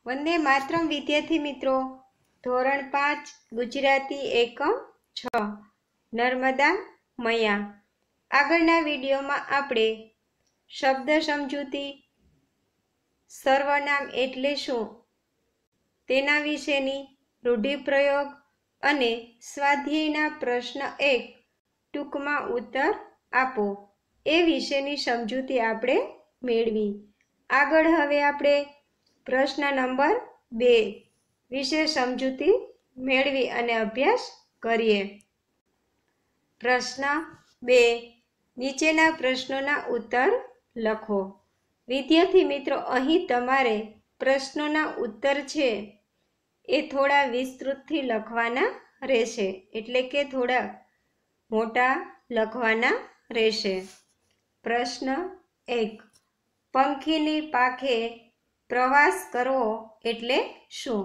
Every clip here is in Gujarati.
વંદે માતરમ વિદ્યાર્થી મિત્રો, ધોરણ 5 ગુજરાતી એકમ 6 નર્મદા મૈયા. આગળના વિડીયોમાં આપણે શબ્દ સમજૂતી, સર્વનામ એટલે શું તેના વિશેની રૂઢિપ્રયોગ અને સ્વાધ્યાયના પ્રશ્ન 1 ટૂંકમાં ઉત્તર આપો એ વિશેની સમજૂતી આપણે મેળવી. આગળ હવે આપણે પ્રશ્ન નંબર 2 વિશે સમજૂતી મેળવી અને અભ્યાસ કરીએ. પ્રશ્ન 2. નીચેના પ્રશ્નોના ઉત્તર લખો. વિદ્યાર્થી મિત્રો, અહીં તમારે પ્રશ્નોના ઉત્તર છે એ થોડા વિસ્તૃતથી લખવાના રહેશે, એટલે કે થોડા મોટા લખવાના રહેશે. પ્રશ્ન 1. પંખીની પાંખે પ્રવાસ કરવો એટલે શું?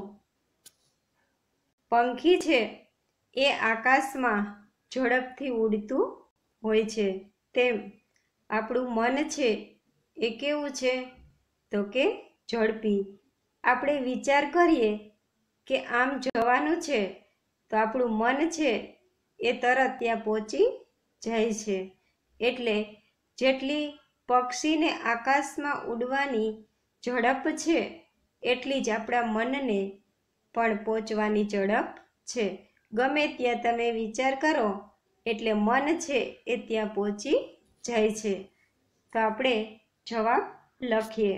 પંખી છે એ આકાશમાં ઝડપથી ઉડતું હોય છે, તેમ આપણું મન છે એ કેવું છે? તો કે ઝડપી. આપણે વિચાર કરીએ કે આમ જવાનું છે તો આપણું મન છે એ તરત ત્યાં પહોંચી જાય છે. એટલે જેટલી પક્ષીને આકાશમાં ઉડવાની ઝડપ છે એટલી જ આપણા મનને પણ પહોંચવાની ઝડપ છે. ગમે ત્યાં તમે વિચાર કરો એટલે મન છે એ ત્યાં પહોંચી જાય છે. તો આપણે જવાબ લખીએ.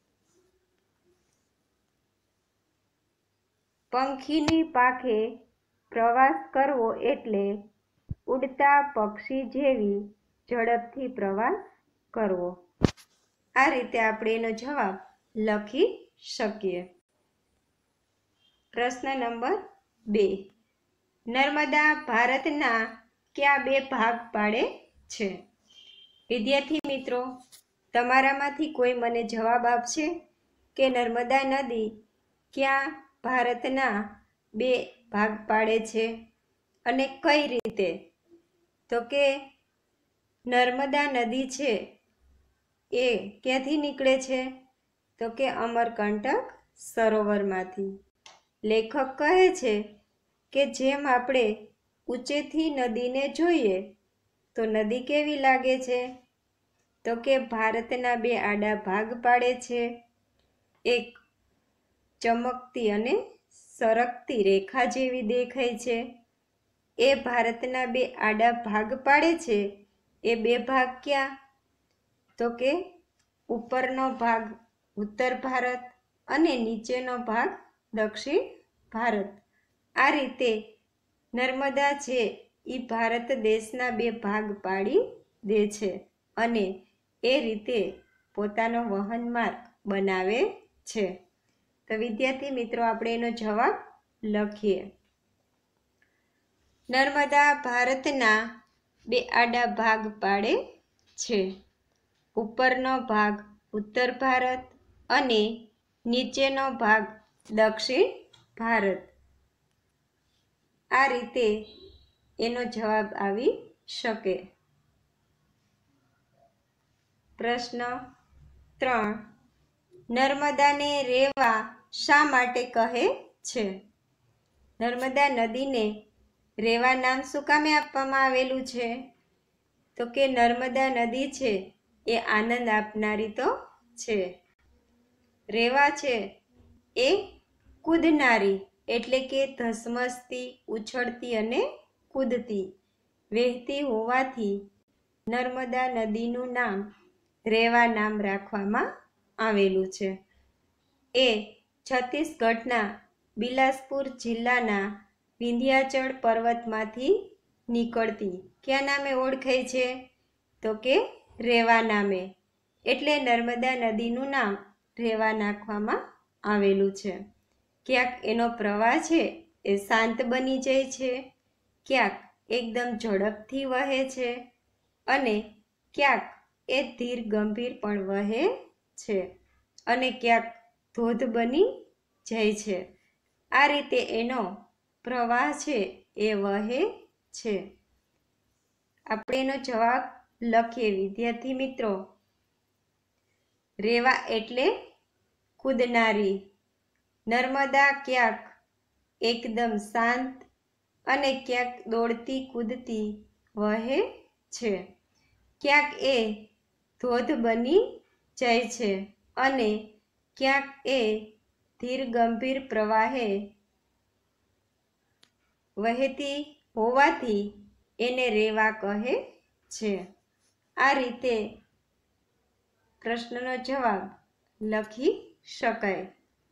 પંખીની પાંખે પ્રવાસ કરવો એટલે ઉડતા પક્ષી જેવી ઝડપથી પ્રવાસ કરવો. આ રીતે આપણે એનો જવાબ લખી શકીએ. પ્રશ્ન નંબર 2. નર્મદા ભારતના કયા 2 ભાગ પાડે છે? વિદ્યાર્થી મિત્રો, તમારામાંથી કોઈ મને જવાબ આપશે કે નર્મદા નદી ક્યાં ભારતના 2 ભાગ પાડે છે અને કઈ રીતે? તો કે નર્મદા નદી છે એ ક્યાંથી નીકળે છે? તો કે અમરકંટક સરોવરમાંથી. લેખક કહે છે કે જેમ આપણે ઊંચેથી નદીને જોઈએ તો નદી કેવી લાગે છે? તો કે ભારતના 2 આડા ભાગ પાડે છે. એક ચમકતી અને સરકતી રેખા જેવી દેખાય છે. એ ભારતના 2 આડા ભાગ પાડે છે. એ 2 ભાગ ક્યાં? તો કે ઉપરનો ભાગ ઉત્તર ભારત અને નીચેનો ભાગ દક્ષિણ ભારત. આ રીતે નર્મદા છે એ ભારત દેશના 2 ભાગ પાડી દે છે અને એ રીતે પોતાનો વહન માર્ગ બનાવે છે. તો વિદ્યાર્થી મિત્રો, આપણે એનો જવાબ લખીએ. નર્મદા ભારતના 2 આડા ભાગ પાડે છે. ઉપરનો ભાગ ઉત્તર ભારત અને નીચેનો ભાગ દક્ષિણ ભારત. આ રીતે એનો જવાબ આવી શકે. પ્રશ્ન 3. નર્મદાને રેવા શા માટે કહે છે? નર્મદા નદીને રેવા નામ શું કામે આપવામાં આવેલું છે? તો કે નર્મદા નદી છે એ આનંદ આપનારી તો છે. રેવા છે એ કૂદનારી, એટલે કે ધસમસતી, ઉછળતી અને કૂદતી, વહેતી હોવાથી નર્મદા નદીનું નામ રેવા નામ રાખવામાં આવેલું છે. એ છત્તીસગઢના બિલાસપુર જિલ્લાના વિંધ્યાચળ પર્વતમાંથી નીકળતી કયા નામે ઓળખાય છે? તો કે રેવા નામે. એટલે નર્મદા નદીનું નામ રેવા નાખવામાં આવેલું છે. ક્યાંક એનો પ્રવાહ છે એ શાંત બની જાય છે, ક્યાંક એકદમ ઝડપથી વહે છે અને ક્યાંક એ ધીર ગંભીર પણ વહે છે અને ક્યાંક ધોધ બની જાય છે. આ રીતે એનો પ્રવાહ છે એ વહે છે. આપણે એનો જવાબ લખીએ. વિદ્યાર્થી મિત્રો, રેવા એટલે કૂદનારી, નર્મદા ક્યાંક એકદમ શાંત અને ક્યાંક દોડતી કૂદતી વહે છે. ક્યાંક એ ધોધ બની જાય છે અને ક્યાંક એ ધીર ગંભીર પ્રવાહે વહેતી હોવાથી એને રેવા કહે છે. આ રીતે પ્રશ્નનો જવાબ લખી શકાય.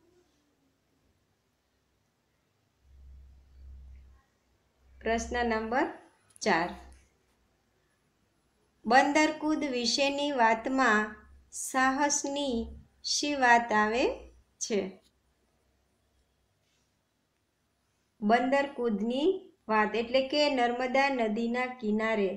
પ્રશ્ન નંબર 4. બંદરકૂદ વિશેની વાતમાં સાહસની શી વાત આવે છે? બંદરકૂદની વાત એટલે કે નર્મદા નદીના કિનારે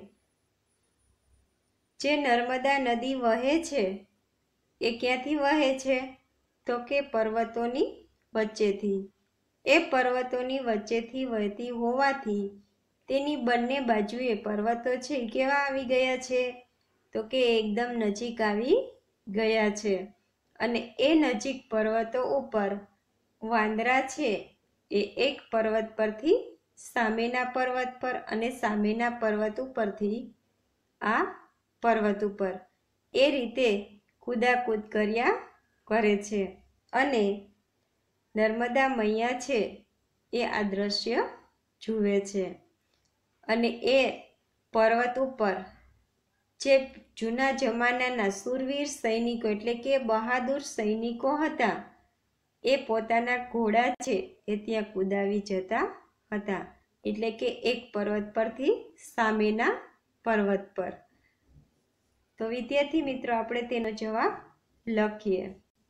જે નર્મદા નદી વહે છે એ ક્યાંથી વહે છે? તો કે પર્વતોની વચ્ચેથી. એ પર્વતોની વચ્ચેથી વહેતી હોવાથી તેની બંને બાજુએ પર્વતો છે કેવા આવી ગયા છે? તો કે એકદમ નજીક આવી ગયા છે. અને એ નજીક પર્વતો ઉપર વાંદરા છે એ એક પર્વત પરથી સામેના પર્વત પર અને સામેના પર્વત ઉપરથી આ પર્વત ઉપર એ રીતે કૂદાકૂદ કર્યા કરે છે. અને નર્મદા મૈયા છે એ આ દ્રશ્ય જુએ છે. અને એ પર્વત ઉપર જે જૂના જમાનાના શૂરવીર સૈનિકો એટલે કે બહાદુર સૈનિકો હતા એ પોતાના ઘોડા છે એ ત્યાં કૂદાવી જતા હતા. એટલે કે એક પર્વત પરથી સામેના પર્વત પર. તો વિદ્યાર્થી મિત્રો આપણે તેનો જવાબ લખીએ.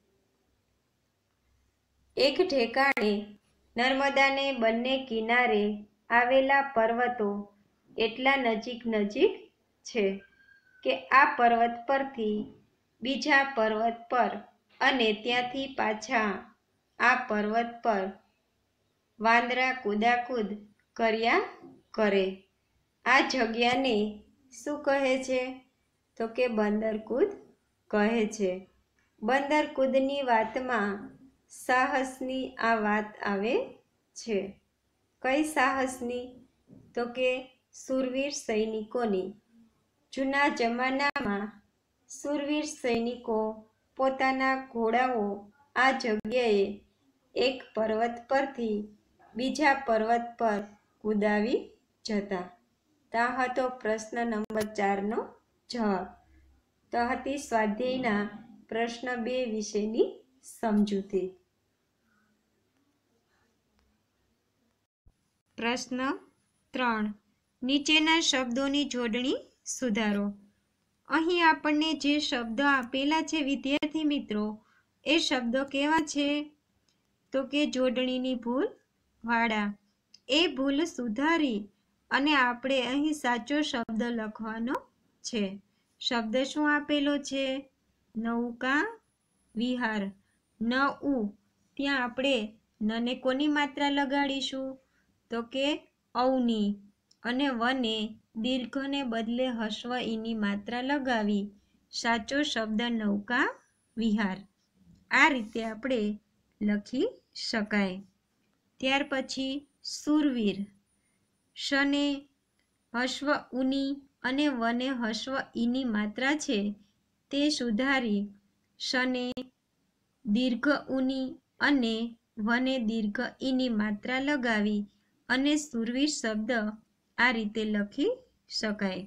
એક ઠેકાણે નર્મદાને બંને કિનારે આવેલા પર્વતો એટલા નજીક નજીક છે કે આ પર્વત પરથી બીજા પર્વત પર અને ત્યાંથી પાછા આ પર્વત પર વાંદરા કૂદાકૂદ કર્યા કરે. આ જગ્યાને શું કહે છે? તો કે બંદરકૂદ કહે છે. બંદરકૂદની વાતમાં સાહસની આ વાત આવે છે. કઈ સાહસની? તો કે શૂરવીર સૈનિકોની. જૂના જમાનામાં શૂરવીર સૈનિકો પોતાના ઘોડાઓ આ જગ્યાએ એક પર્વત પરથી બીજા પર્વત પર કૂદાવી જતા. તો આ હતો પ્રશ્ન નંબર 4 નો જવાબ. તો હતી સ્વાધ્યાયના પ્રશ્ન 2 વિશેની સમજૂતી. પ્રશ્ન 3. નીચેના શબ્દોની જોડણી સુધારો. અહીં આપણને જે શબ્દો આપેલા છે વિદ્યાર્થી મિત્રો એ શબ્દો કેવા છે? તો કે જોડણીની ભૂલ વાળા. એ ભૂલ સુધારી અને આપણે અહીં સાચો શબ્દ લખવાનો છે. શબ્દ શું આપેલો છે? નૌકા વિહાર. ન ઉ ત્યાં આપણે નને કોની માત્રા લગાડીશું? તો કે ઔની. અને વને દીર્ઘને બદલે હસ્વ ઈની માત્રા લગાવી સાચો શબ્દ નૌકા વિહાર. આ રીતે આપણે લખી શકાય. ત્યાર પછી શૂરવીર. શને હસ્વ ઉની અને વને હસ્વ ઈની માત્રા છે તે સુધારી શને દીર્ઘ ઉની અને વને દીર્ઘ ઈની માત્રા લગાવી અને શૂરવીર શબ્દ આ રીતે લખી શકાય.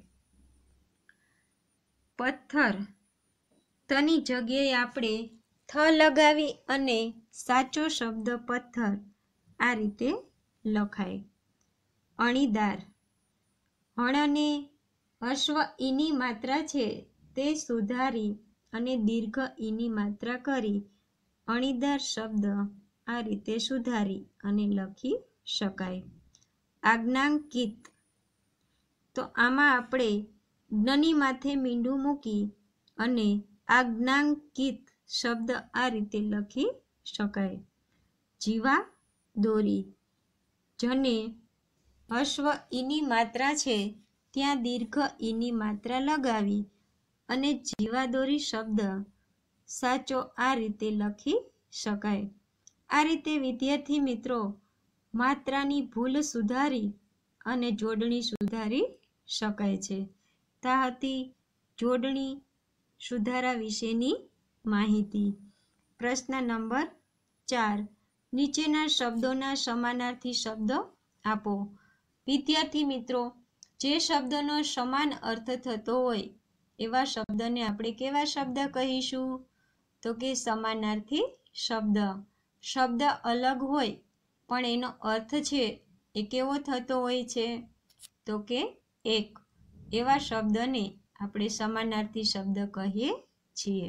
પથ્થર. તની જગ્યાએ આપણે થ લગાવી અને સાચો શબ્દ પથ્થર આ રીતે લખાય. અણીદાર. હણને હસ્વ ઈની માત્રા છે તે સુધારી અને દીર્ઘ ઈની માત્રા કરી અણીદાર શબ્દ આ રીતે સુધારી અને લખી શકાય. આજ્ઞાંકિત. તો આમાં આપણે જ્ઞની માથે મીંડું મૂકી અને આજ્ઞાંકિત શબ્દ આ રીતે લખી શકાય. જીવા દોરી. જને હસ્વ ઈની માત્રા છે ત્યાં દીર્ઘ ઈની માત્રા લગાવી અને જીવાદોરી શબ્દ સાચો આ રીતે લખી શકાય. આ રીતે વિદ્યાર્થી મિત્રો માત્રાની ભૂલ સુધારી અને જોડણી સુધારી શકાય છે. તા હતી જોડણી સુધારા વિશેની માહિતી. પ્રશ્ન નંબર 4. નીચેના શબ્દોના સમાનાર્થી શબ્દો આપો. વિદ્યાર્થી મિત્રો, જે શબ્દનો સમાન અર્થ થતો હોય એવા શબ્દને આપણે કેવા શબ્દ કહીશું? તો કે સમાનાર્થી શબ્દ. શબ્દ અલગ હોય પણ એનો અર્થ છે એ કેવો થતો હોય છે? તો કે એક. એવા શબ્દને આપણે સમાનાર્થી શબ્દ કહીએ છીએ.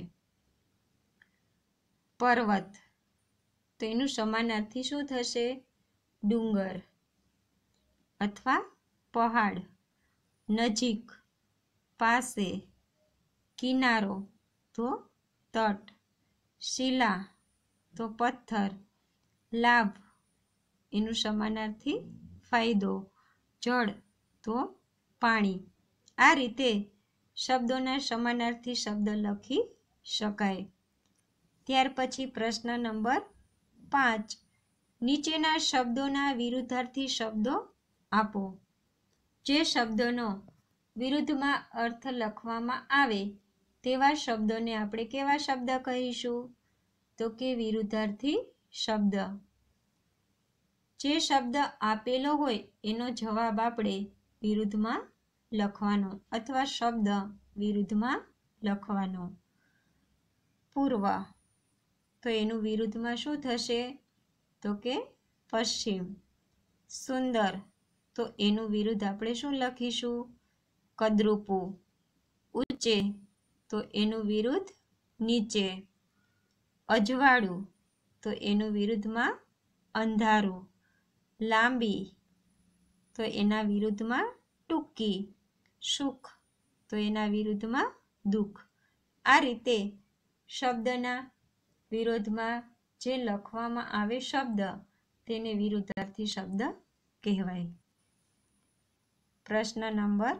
પર્વત, તો એનું સમાનાર્થી શું થશે? ડુંગર અથવા પહાડ. નજીક, પાસે. કિનારો તો તટ. શિલા તો પથ્થર. લાભ એનું સમાનાર્થી ફાયદો. જળ તો પાણી. આ રીતે શબ્દોના સમાનાર્થી શબ્દ લખી શકાય. ત્યાર પછી પ્રશ્ન નંબર 5. નીચેના શબ્દોના વિરુદ્ધાર્થી શબ્દો આપો. જે શબ્દનો વિરુદ્ધમાં અર્થ લખવામાં આવે તેવા શબ્દોને આપણે કેવા શબ્દ કહીશું? તો કે વિરુદ્ધાર્થી શબ્દ. જે શબ્દ આપેલો હોય એનો જવાબ આપણે વિરુદ્ધમાં લખવાનો અથવા શબ્દ વિરુદ્ધમાં લખવાનો. પૂર્વ, તો એનું વિરુદ્ધમાં શું થશે? તો કે પશ્ચિમ. સુંદર, તો એનું વિરુદ્ધ આપણે શું લખીશું? કદરૂપું. ઊંચે, તો એનું વિરુદ્ધ નીચે. અજવાળું, તો એનું વિરુદ્ધમાં અંધારું. લાંબી, તો એના વિરુદ્ધમાં ટૂંકી. સુખ, તો એના વિરુદ્ધમાં દુઃખ. આ રીતે શબ્દના વિરોધમાં જે લખવામાં આવે શબ્દ તેને વિરુદ્ધાર્થી શબ્દ કહેવાય. પ્રશ્ન નંબર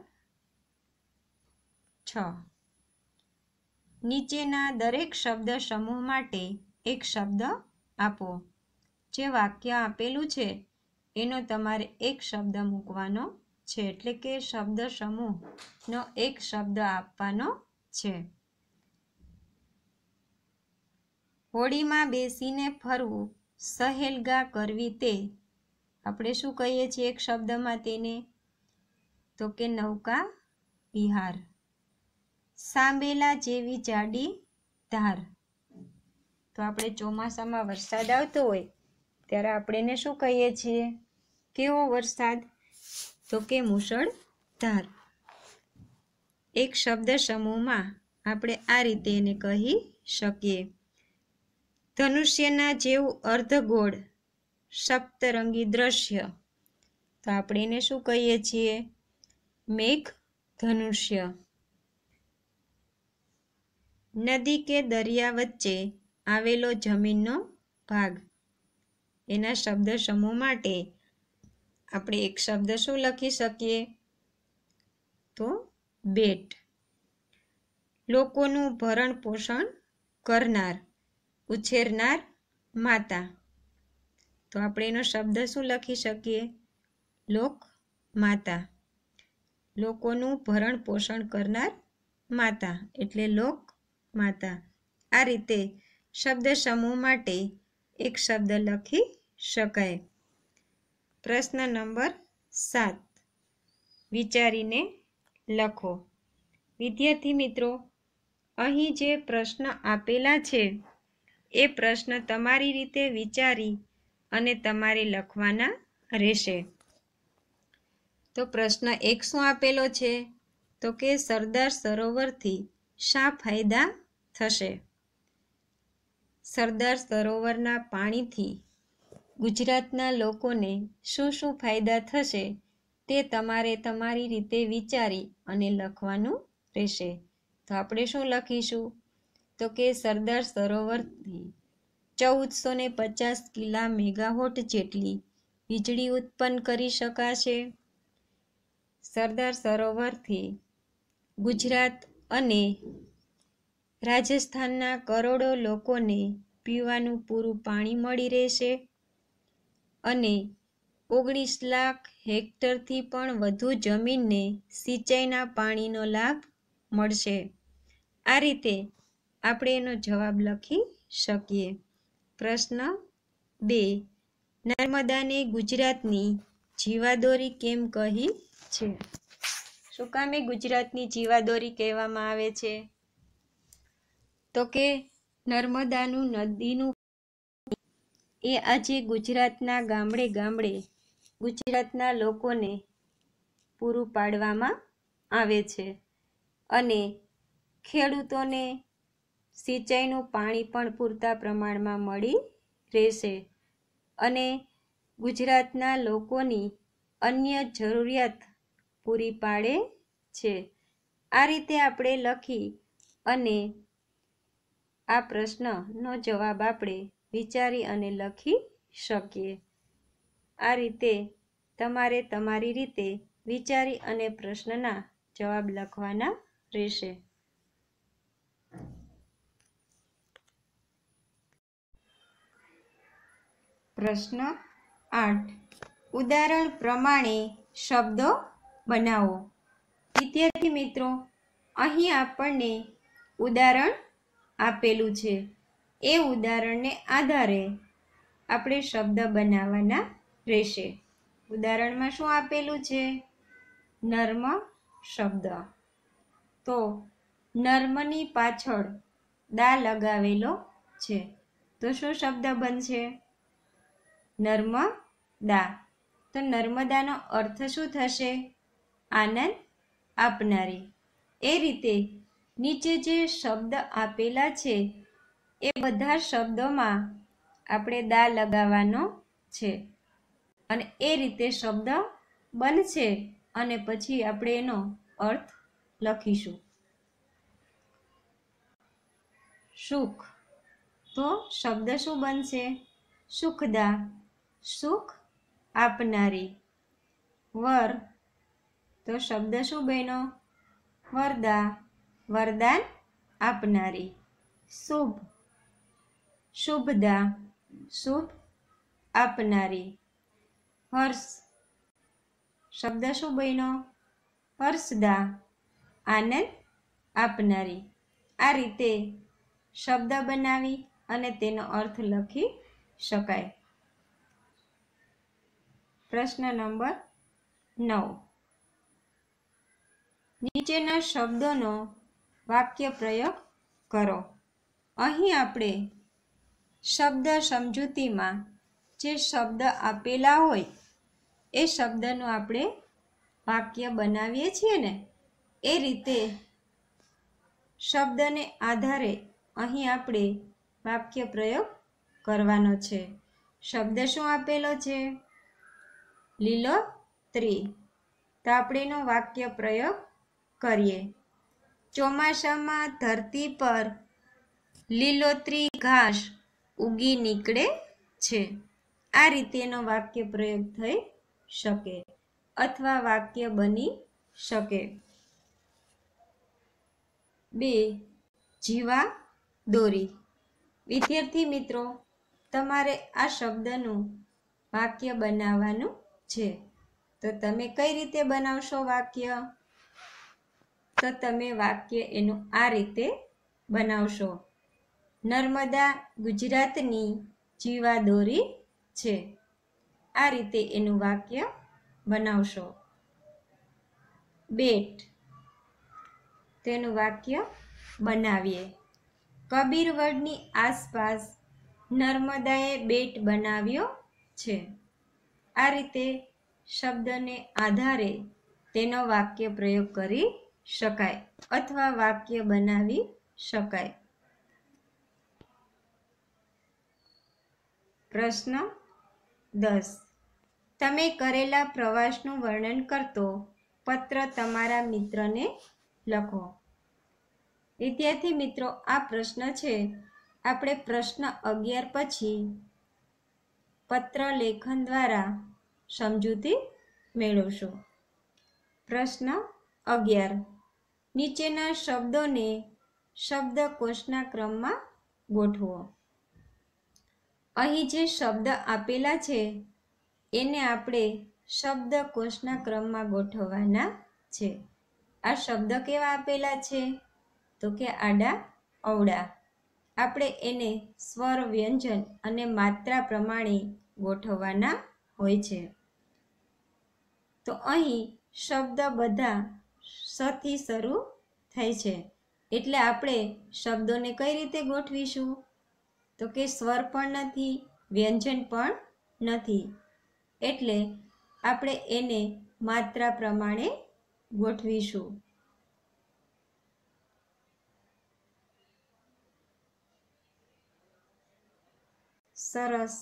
6. નીચેના દરેક શબ્દ સમૂહ માટે એક શબ્દ આપો. જે વાક્ય આપેલું છે એનો તમારે એક શબ્દ મૂકવાનો છે, એટલે કે શબ્દ સમૂહનો એક શબ્દ આપવાનો છે. હોડીમાં બેસીને ફરવું, સહેલગા કરવી તે આપણે શું કહીએ છીએ એક શબ્દમાં તેને? તો કે નૌકા વિહાર. સાંભેલા જેવી જાડી ધાર, તો આપણે ચોમાસામાં વરસાદ આવતો હોય ત્યારે આપણે એને શું કહીએ છીએ? કેવો વરસાદ? તો કે મુશળધાર. એક શબ્દ સમૂહમાં આપણે આ રીતે એને કહી શકીએ. ધનુષ્યના જેવું અર્ધગોળ સપ્તરંગી દ્રશ્ય, તો આપણે એને શું કહીએ છીએ? મેઘ ધનુષ્ય. નદી કે દરિયા વચ્ચે આવેલો જમીનનો ભાગ, એના શબ્દ સમૂહ માટે આપણે એક શબ્દ શું લખી શકીએ? તો બેટ. લોકોનું ભરણ પોષણ કરનાર, ઉછેરનાર માતા, તો આપણે એનો શબ્દ શું લખી શકીએ? લોક માતા. લોકોનું ભરણ પોષણ કરનાર માતા એટલે લોક માતા. આ રીતે શબ્દ સમૂહ માટે એક શબ્દ લખી શકાય. પ્રશ્ન નંબર 7. વિચારીને લખો. વિદ્યાર્થી મિત્રો, અહીં જે પ્રશ્ન આપેલા છે એ પ્રશ્ન તમારી રીતે વિચારી અને તમારે લખવાના રહેશે. તો પ્રશ્ન 1 શું આપેલો છે? તો કે સરદાર સરોવરથી શા ફાયદા થશે? સરદાર સરોવરના પાણીથી ગુજરાતના લોકોને શું શું ફાયદા થશે તે તમારે તમારી રીતે વિચારી અને લખવાનું રહેશે. તો આપણે શું લખીશું? તો કે સરદાર સરોવરથી 1450 કિલા મેગાવોટ જેટલી વીજળી ઉત્પન્ન કરી શકાશે. સરદાર સરોવરથી ગુજરાત અને રાજસ્થાનના કરોડો લોકોને પીવાનું પૂરું પાણી મળી રહેશે અને 19 લાખ હેક્ટરથી પણ વધુ જમીનને સિંચાઈના પાણીનો લાભ મળશે. આ રીતે આપણે એનો જવાબ લખી શકીએ. પ્રશ્ન 2. નર્મદાને ગુજરાતની જીવાદોરી કેમ કહી છે? શું કામે ગુજરાતની જીવાદોરી કહેવામાં આવે છે? તો કે નર્મદાનું નદીનું એ આજે ગુજરાતના ગામડે ગામડે ગુજરાતના લોકોને પૂરું પાડવામાં આવે છે અને ખેડૂતોને સિંચાઈનું પાણી પણ પૂરતા પ્રમાણમાં મળી રહેશે અને ગુજરાતના લોકોની અન્ય જરૂરિયાત પૂરી પાડે છે. આ રીતે આપણે લખી અને આ પ્રશ્નનો જવાબ આપણે વિચારી અને લખી શકીએ. આ રીતે તમારે તમારી રીતે વિચારી અને પ્રશ્નના જવાબ લખવાના રહેશે. પ્રશ્ન 8. ઉદાહરણ પ્રમાણે શબ્દો બનાવો. વિદ્યાર્થી મિત્રો, અહીં આપણને ઉદાહરણ આપેલું છે. એ ઉદાહરણને આધારે આપણે શબ્દ બનાવવાના રહેશે. ઉદાહરણમાં શું આપેલું છે? નર્મ શબ્દ. તો નર્મની પાછળ દા લગાવેલો છે. તો શું શબ્દ બનશે? નર્મદા. તો નર્મદાનો અર્થ શું થશે? આનંદ આપનારી. એ રીતે નીચે જે શબ્દ આપેલા છે એ બધા શબ્દોમાં આપણે દા લગાવવાનો છે અને એ રીતે શબ્દ બનશે અને પછી આપણે એનો અર્થ લખીશું. સુખ. તો શબ્દ શું બનશે? સુખદા. સુખ આપનારી. વર. તો શબ્દ શું બન્યો? વરદા. વરદાન આપનારી. શુભ. શુભદા. શુભ આપનારી. હર્ષ. શબ્દ શું બન્યો? હર્ષદા. આનંદ આપનારી. આ રીતે શબ્દ બનાવી અને તેનો અર્થ લખી શકાય. પ્રશ્ન નંબર 9. નીચેના શબ્દોનો વાક્ય પ્રયોગ કરો. અહીં આપણે શબ્દ સમજૂતીમાં જે શબ્દ આપેલા હોય એ શબ્દનું આપણે વાક્ય બનાવીએ છીએ ને એ રીતે શબ્દને આધારે અહીં આપણે વાક્ય પ્રયોગ કરવાનો છે. શબ્દ શું આપેલો છે? લીલોતરી. તો આપણે એનો વાક્ય પ્રયોગ કરીએ. ચોમાસામાં ધરતી પર લીલોતરી ઘાસ ઉગી નીકળે છે. આ રીતે એનો વાક્ય પ્રયોગ થઈ શકે અથવા વાક્ય બની શકે. 2. જીવા દોરી. વિદ્યાર્થી મિત્રો, તમારે આ શબ્દનું વાક્ય બનાવવાનું છે. તો તમે કઈ રીતે બનાવશો વાક્ય? તો તમે વાક્ય એનું આ રીતે બનાવશો. નર્મદા ગુજરાતની જીવાદોરી છે. આ રીતે એનું વાક્ય બનાવશો. બેટ. તેનું વાક્ય બનાવીએ. કબીરવડની આસપાસ નર્મદાએ બેટ બનાવ્યો છે. આ રીતે શબ્દને આધારે તેનો વાક્ય પ્રયોગ કરી શકાય અથવા વાક્ય બનાવી શકાય. પ્રશ્ન 10. તમે કરેલા પ્રવાસનું વર્ણન કરતો પત્ર તમારા મિત્રને લખો. વિદ્યાર્થી મિત્રો, આ પ્રશ્ન છે. આપણે પ્રશ્ન 11 પછી પત્ર લેખન દ્વારા સમજૂતી મેળવશું. પ્રશ્ન 11. નીચેના શબ્દોને શબ્દકોશના ક્રમમાં ગોઠવો. અહીં જે શબ્દ આપેલા છે એને આપણે શબ્દકોશના ક્રમમાં ગોઠવવાના છે. આ શબ્દ કેવા આપેલા છે? તો કે આડા અવળા. આપણે એને સ્વર, વ્યંજન અને માત્રા પ્રમાણે ગોઠવવાના હોય છે. તો અહીં શબ્દ બધા સથી શરૂ થાય છે, એટલે આપણે શબ્દોને કઈ રીતે ગોઠવીશું? તો કે સ્વર પણ નથી, વ્યંજન પણ નથી, એટલે આપણે એને માત્રા પ્રમાણે ગોઠવીશું. સરસ,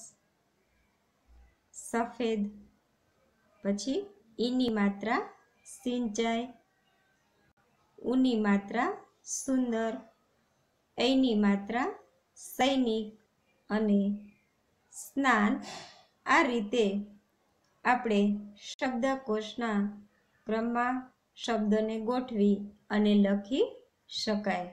સફેદ, પછી ઈની માત્રા સિંચાઈ, ઉની માત્રા સુંદર, ઐની માત્રા સૈનિક અને સ્નાન. આ રીતે આપણે શબ્દકોશના ક્રમમાં શબ્દોને ગોઠવી અને લખી શકાય.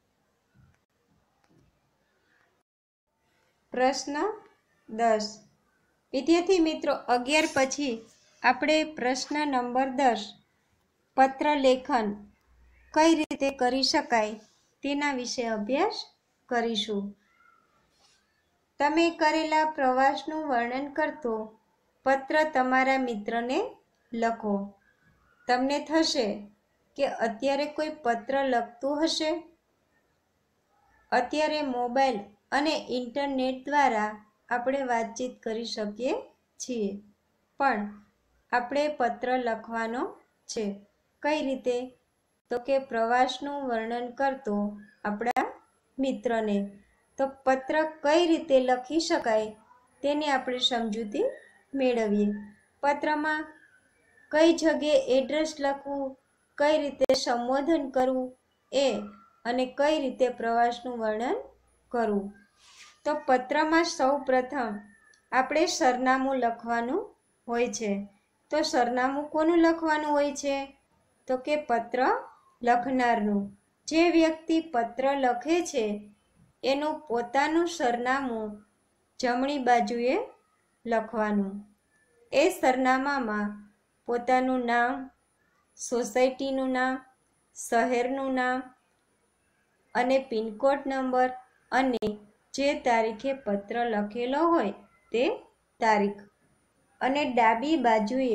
પ્રશ્ન 10. વિદ્યાર્થી મિત્રો, 11 પછી આપણે પ્રશ્ન નંબર 10 પત્ર લેખન કઈ રીતે કરી શકાય તેના વિશે અભ્યાસ કરીશું. તમે કરેલા પ્રવાસનું વર્ણન કરતો પત્ર તમારા મિત્રને લખો. તમને થશે કે અત્યારે કોઈ પત્ર લખતું હશે. અત્યારે મોબાઈલ અને ઇન્ટરનેટ દ્વારા આપણે વાતચીત કરી શકીએ છીએ, પણ આપણે પત્ર લખવાનો છે. કઈ રીતે? તો કે પ્રવાસનું વર્ણન કરતો આપણા મિત્રને. તો પત્ર કઈ રીતે લખી શકાય તેની આપણે સમજૂતી મેળવીએ. પત્રમાં કઈ જગ્યાએ એડ્રેસ લખવું, કઈ રીતે સંબોધન કરવું એ, અને કઈ રીતે પ્રવાસનું વર્ણન કરવું. તો પત્રમાં સૌ પ્રથમ આપણે સરનામું લખવાનું હોય છે. તો સરનામું કોનું લખવાનું હોય છે? તો કે પત્ર લખનારનું. જે વ્યક્તિ પત્ર લખે છે એનું પોતાનું સરનામું જમણી બાજુએ લખવાનું. એ સરનામામાં પોતાનું નામ, સોસાયટીનું નામ, શહેરનું નામ અને પિનકોડ નંબર અને જે તારીખે પત્ર લખેલો હોય તે તારીખ, અને ડાબી બાજુએ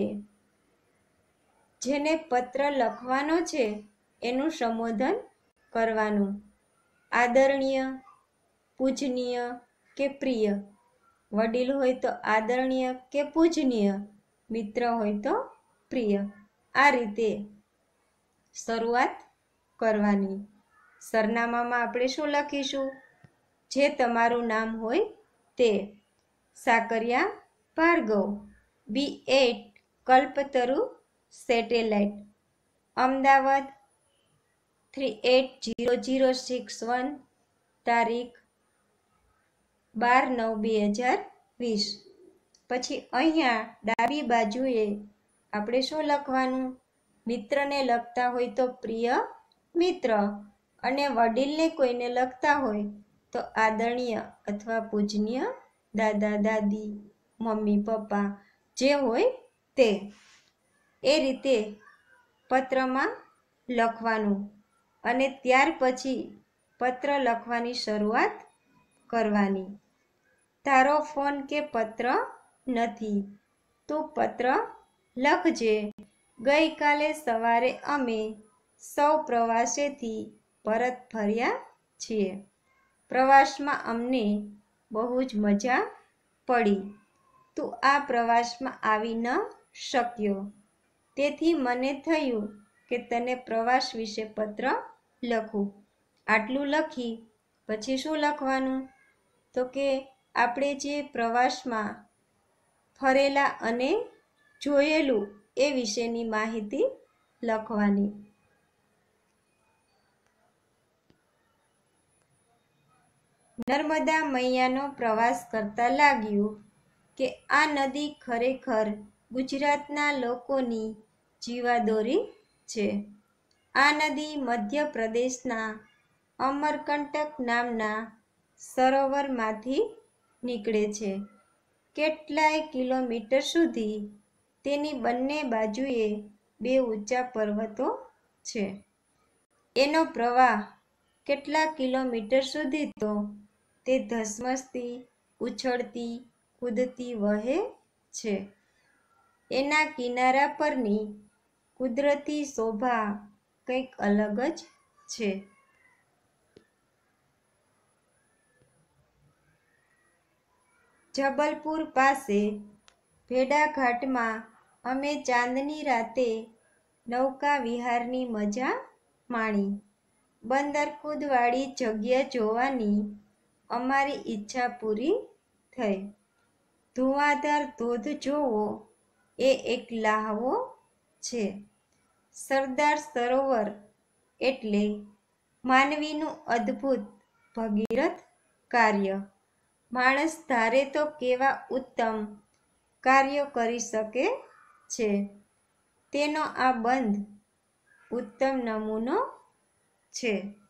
જેને પત્ર લખવાનો છે એનું સંબોધન કરવાનું. આદરણીય, પૂજનીય કે પ્રિય. વડીલ હોય તો આદરણીય કે પૂજનીય, મિત્ર હોય તો પ્રિય. આ રીતે શરૂઆત કરવાની. સરનામામાં આપણે શું લખીશું? જે તમારું નામ હોય તે. સાકરિયા ભાર્ગવ, B8 કલ્પતરુ સેટેલાઇટ, અમદાવાદ 380061, તારીખ 12/9/2020. પછી અહીંયા ડાબી બાજુએ આપણે શું લખવાનું? મિત્રને લખતા હોય તો પ્રિય મિત્ર, અને વડીલને કોઈને લખતા હોય તો આદરણીય અથવા પૂજનીય દાદા દાદી, મમ્મી પપ્પા, જે હોય તે. એ રીતે પત્રમાં લખવાનું અને ત્યાર પછી પત્ર લખવાની શરૂઆત કરવાની. તારો ફોન કે પત્ર નથી, તું પત્ર લખજે. ગઈકાલે સવારે અમે સૌ પ્રવાસેથી પરત ફર્યા છીએ. પ્રવાસમાં અમને બહુ જ મજા પડી. તું આ પ્રવાસમાં આવી ન શક્યો, તેથી મને થયું કે તને પ્રવાસ વિશે પત્ર લખું. આટલું લખી પછી શું લખવાનું? તો કે આપણે જે પ્રવાસમાં ફરેલા અને જોયેલું એ વિશેની માહિતી લખવાની. નર્મદા મૈયાનો પ્રવાસ કરતા લાગ્યું કે આ નદી ખરેખર ગુજરાતના લોકોની જીવાદોરી છે. આ નદી મધ્યપ્રદેશના અમરકંટક નામના સરોવરમાંથી નીકળે છે. કેટલાય કિલોમીટર સુધી તેની બંને બાજુએ બે ઊંચા પર્વતો છે. એનો પ્રવાહ કેટલા કિલોમીટર સુધી તો તે ધસમસતી, ઉછળતી, કૂદતી વહે છે. એના કિનારા પરની કુદરતી શોભા કંઈક અલગ જ છે. જબલપુર પાસે ભેડાઘાટમાં અમે ચાંદની રાતે નૌકા વિહારની મજા માણી. બંદરકૂદવાળી જગ્યા જોવાની અમારી ઈચ્છા પૂરી થઈ. ધુવાધાર ધોધ જોવો એ એક લ્હાવો છે. સરદાર સરોવર એટલે માનવીનું અદ્ભુત ભગીરથ કાર્ય. માણસ ધારે તો કેવા ઉત્તમ કાર્યો કરી શકે છે. તેનો આ બંધ ઉત્તમ નમૂનો છે.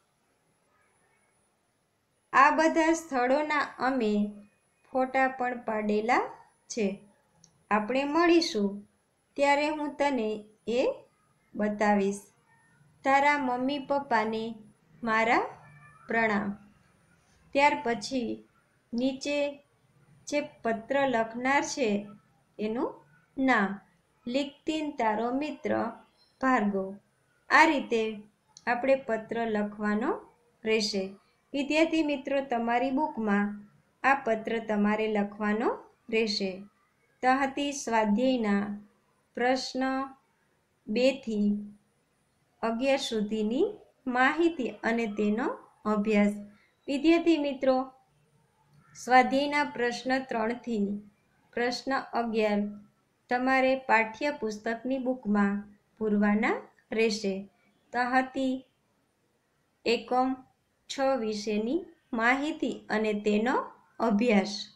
આ બધા સ્થળોના અમે ફોટા પણ પાડેલા છે. આપણે મળીશું ત્યારે હું તને એ બતાવીશ. તારા મમ્મી પપ્પાને મારા પ્રણામ. ત્યાર પછી નીચે જે પત્ર લખનાર છે એનું નામ, લિખતીન તારો મિત્ર ભાર્ગવ. આ રીતે આપણે પત્ર લખવાનો રહેશે. વિદ્યાર્થી મિત્રો, તમારી બુકમાં આ પત્ર તમારે લખવાનો રહેશે. તહતી સ્વાધ્યાયના પ્રશ્ન 2 થી 11 સુધીની માહિતી અને તેનો અભ્યાસ. વિદ્યાર્થી મિત્રો, સ્વાધ્યાયના પ્રશ્ન 3 થી પ્રશ્ન 11 તમારે પાઠ્યપુસ્તકની બુકમાં પૂરવાના રહેશે. તહતી એકમ 6 વિશેની માહિતી અને તેનો અભ્યાસ.